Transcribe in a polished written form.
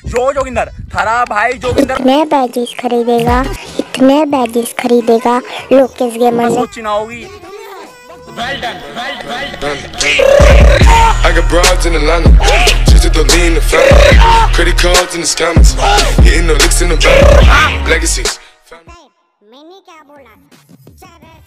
जो जोगिंदर थारा भाई जोगिंदर इतने बैगेज खरीदेगा लोकेश गेमर ने। सोची ना होगी। I got broads in Atlanta, just to lean the family. Credit cards and the scammers, hitting the licks in the bank. Legacies. मैंने क्या बोला?